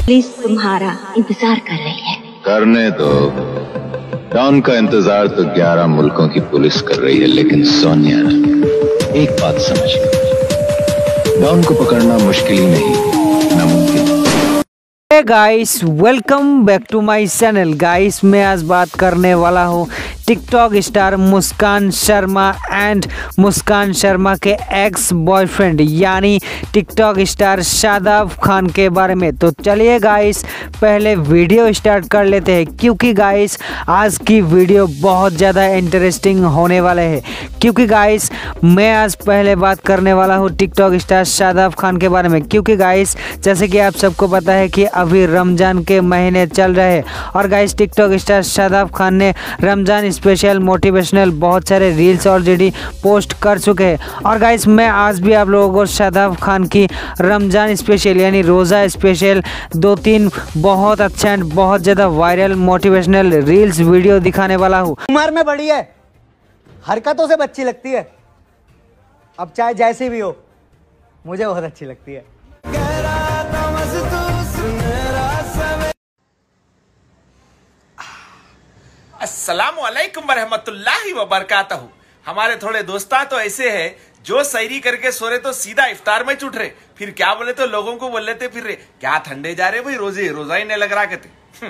Police तुम्हारा इंतजार कर रही है। करने दो। डॉन का इंतजार तो 11 मुल्कों की पुलिस कर रही है, लेकिन सोनिया एक बात समझ लो, डॉन को पकड़ना मुश्किल ही नहीं, नामुमकिन। Hey guys, welcome back to my channel. Guys, मैं आज बात करने वाला हूँ TikTok star Muskan Sharma and Muskan Sharma के एक्स बॉयफ्रेंड यानी टिकटॉक स्टार शादाब खान के बारे में। तो चलिए गाइस, पहले वीडियो स्टार्ट कर लेते हैं, क्योंकि गाइस आज की वीडियो बहुत ज़्यादा इंटरेस्टिंग होने वाले है। क्योंकि गाइस मैं आज पहले बात करने वाला हूँ टिकटॉक स्टार शादाब खान के बारे में, क्योंकि गाइस जैसे कि आप सबको पता है कि अभी रमज़ान के महीने चल रहे हैं और guys TikTok star Shadab Khan ने रमज़ान स्पेशल मोटिवेशनल बहुत सारे रील्स ऑलरेडी पोस्ट कर चुके हैं। और गाइस मैं आज भी आप लोगों को शादाब खान की रमज़ान स्पेशल यानी रोज़ा स्पेशल 2-3 बहुत अच्छा एंड बहुत ज़्यादा वायरल मोटिवेशनल रील्स वीडियो दिखाने वाला हूँ। उम्र में बड़ी है, हरकतों से बच्ची लगती है, अब चाहे जैसी भी हो मुझे बहुत अच्छी लगती है। अस्सलामु अलैकुम वरहमतुल्लाहि वबरकातहू। हमारे थोड़े दोस्ता तो ऐसे हैं जो सैरी करके सो रहे तो सीधा इफ्तार में चुट रहे, फिर क्या बोले तो लोगों को बोल लेते फिर रहे क्या ठंडे जा रहे भाई, रोजा ही नहीं लग रहा कहते।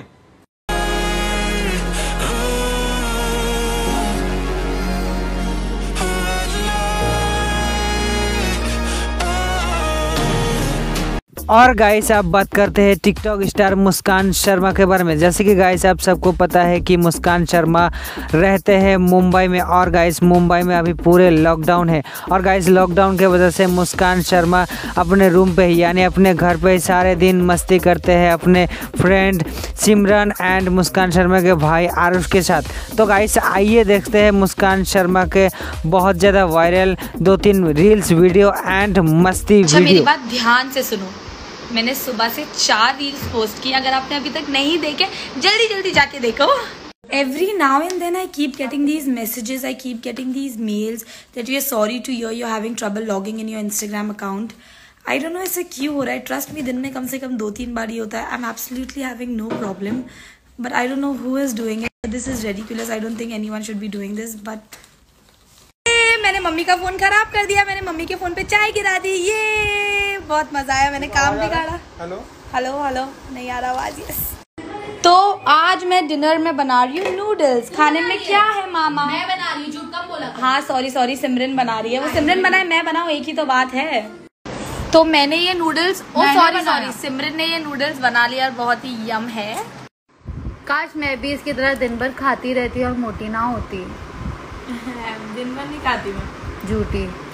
और गाइस आप बात करते हैं टिकटॉक स्टार मुस्कान शर्मा के बारे में। जैसे कि गाइस आप सबको पता है कि मुस्कान शर्मा रहते हैं मुंबई में, और गाइस मुंबई में अभी पूरे लॉकडाउन है। और गाइस लॉकडाउन की वजह से मुस्कान शर्मा अपने रूम पे ही यानी अपने घर पे ही सारे दिन मस्ती करते हैं अपने फ्रेंड सिमरन एंड मुस्कान शर्मा के भाई आरुष के साथ। तो गाइस आइए देखते हैं मुस्कान शर्मा के बहुत ज़्यादा वायरल 2-3 रील्स वीडियो एंड मस्ती वीडियो। मेरी बात ध्यान से सुनो, मैंने सुबह से 4 रील्स पोस्ट की, अगर आपने अभी तक नहीं देखे जल्दी जाके देखो। Every now and then I keep getting these messages, I keep getting these mails that we are sorry to hear you're having trouble logging in your Instagram account. I don't know ऐसे क्यों हो रहा है, trust me दिन में कम से कम 2-3 बार ही होता है। I'm absolutely having no problem, but I don't know who is doing it. This is ridiculous. I don't think anyone should be doing this, but मैंने मम्मी का फोन खराब कर दिया, मैंने मम्मी के फोन पे चाय गिरा दी। ये बहुत मजा आया, मैंने काम बिगाड़ा। हेलो नहीं आ रहा आवाज। यस, तो आज मैं डिनर में बना रही हूँ नूडल्स। खाने में क्या है मामा? मैं बना रही हूँ, झूठ कम बोला। हाँ सॉरी सिमरन बना रही है। वो सिमरन बनाए मैं बनाऊँ, एक ही तो बात है। तो मैंने ये नूडल्स सॉरी सिमरन ने ये नूडल्स बना लिया और बहुत ही यम है। काश मैं भी इसकी तरह दिन भर खाती रहती और मोटी ना होती। दिन भर नहीं खाती मैं, झूठी।